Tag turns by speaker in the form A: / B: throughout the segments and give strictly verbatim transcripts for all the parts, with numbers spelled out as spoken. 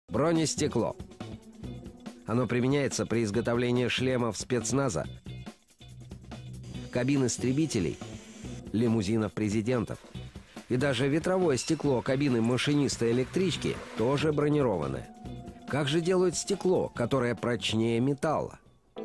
A: Бронестекло. Оно применяется при изготовлении шлемов спецназа, кабин истребителей, лимузинов президентов. И даже ветровое стекло кабины машиниста электрички тоже бронированное. Как же делают стекло, которое прочнее металла?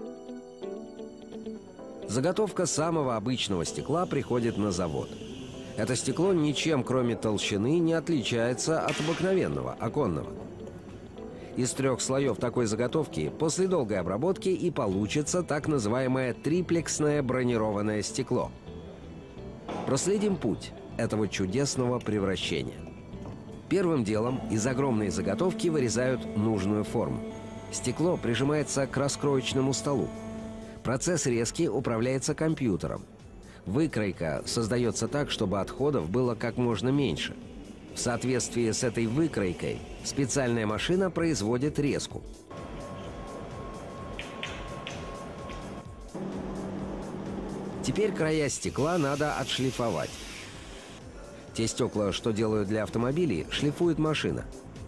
A: Заготовка самого обычного стекла приходит на завод. Это стекло ничем, кроме толщины, не отличается от обыкновенного, оконного. Из трех слоев такой заготовки после долгой обработки и получится так называемое триплексное бронированное стекло. Проследим путь этого чудесного превращения. Первым делом из огромной заготовки вырезают нужную форму. Стекло прижимается к раскроечному столу. Процесс резки управляется компьютером. Выкройка создается так, чтобы отходов было как можно меньше. В соответствии с этой выкройкой специальная машина производит резку. Теперь края стекла надо отшлифовать. Те стекла, что делают для автомобилей, шлифует машина.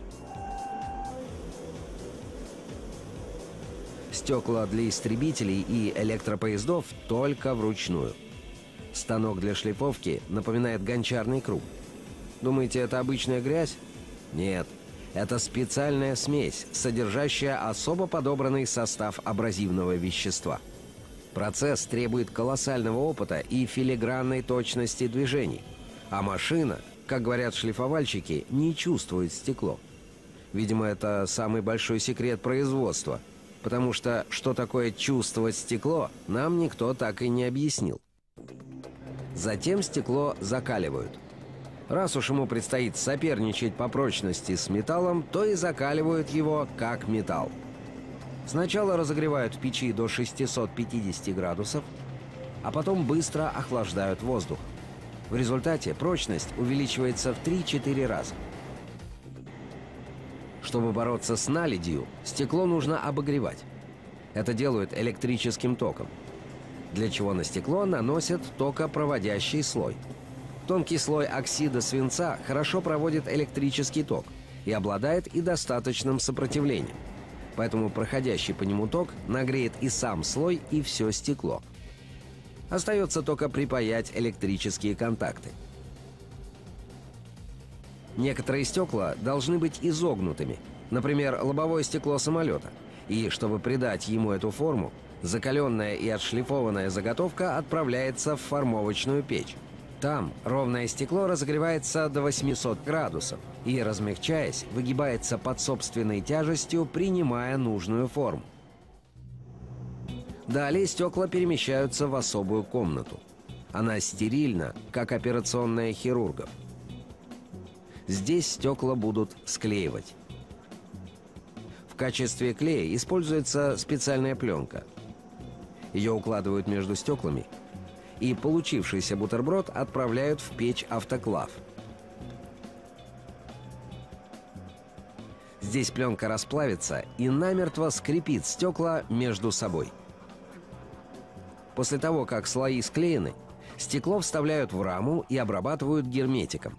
A: Стекла для истребителей и электропоездов только вручную. Станок для шлифовки напоминает гончарный круг. Думаете, это обычная грязь? Нет. Это специальная смесь, содержащая особо подобранный состав абразивного вещества. Процесс требует колоссального опыта и филигранной точности движений. А машина, как говорят шлифовальщики, не чувствует стекло. Видимо, это самый большой секрет производства. Потому что, что такое чувствовать стекло, нам никто так и не объяснил. Затем стекло закаливают. Раз уж ему предстоит соперничать по прочности с металлом, то и закаливают его как металл. Сначала разогревают в печи до шестисот пятидесяти градусов, а потом быстро охлаждают воздух. В результате прочность увеличивается в три-четыре раза. Чтобы бороться с наледью, стекло нужно обогревать. Это делают электрическим током, для чего на стекло наносят токопроводящий слой. Тонкий слой оксида свинца хорошо проводит электрический ток и обладает и достаточным сопротивлением. Поэтому проходящий по нему ток нагреет и сам слой, и все стекло. Остается только припаять электрические контакты. Некоторые стекла должны быть изогнутыми, например, лобовое стекло самолета. И чтобы придать ему эту форму, закаленная и отшлифованная заготовка отправляется в формовочную печь. Там ровное стекло разогревается до восьмисот градусов и, размягчаясь, выгибается под собственной тяжестью, принимая нужную форму. Далее стекла перемещаются в особую комнату. Она стерильна, как операционная хирургов. Здесь стекла будут склеивать. В качестве клея используется специальная пленка. Ее укладывают между стеклами, и получившийся бутерброд отправляют в печь-автоклав. Здесь пленка расплавится и намертво скрепит стекла между собой. После того, как слои склеены, стекло вставляют в раму и обрабатывают герметиком.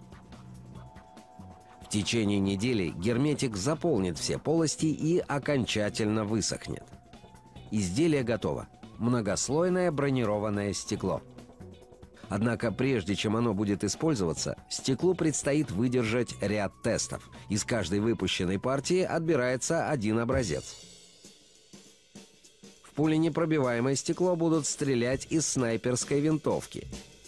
A: В течение недели герметик заполнит все полости и окончательно высохнет. Изделие готово. Многослойное бронированное стекло. Однако прежде чем оно будет использоваться, стеклу предстоит выдержать ряд тестов. Из каждой выпущенной партии отбирается один образец. В пуленепробиваемое стекло будут стрелять из снайперской винтовки.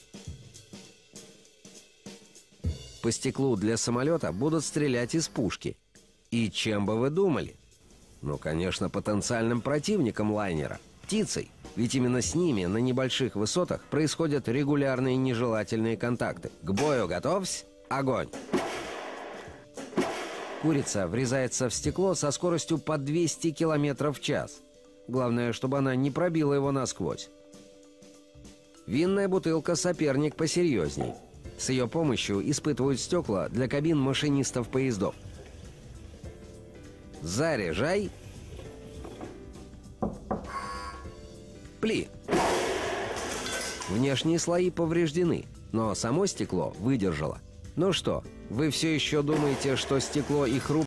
A: По стеклу для самолета будут стрелять из пушки. И чем бы вы думали? Ну, конечно, потенциальным противником лайнера – птицей. Ведь именно с ними на небольших высотах происходят регулярные нежелательные контакты. К бою готовься! Огонь! Курица врезается в стекло со скоростью по двести километров в час. Главное, чтобы она не пробила его насквозь. Винная бутылка — соперник посерьезней. С ее помощью испытывают стекла для кабин машинистов поездов. Заряжай! Пли! Внешние слои повреждены, но само стекло выдержало. Ну что, вы все еще думаете, что стекло и хрупкое